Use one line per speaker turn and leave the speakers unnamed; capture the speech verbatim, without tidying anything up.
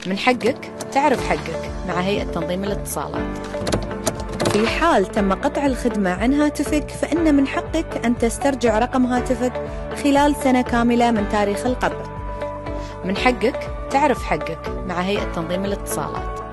من حقك تعرف حقك مع هيئة تنظيم الاتصالات.
في حال تم قطع الخدمة عن هاتفك، فإن من حقك أن تسترجع رقم هاتفك خلال سنة كاملة من تاريخ القطع.
من حقك تعرف حقك مع هيئة تنظيم الاتصالات.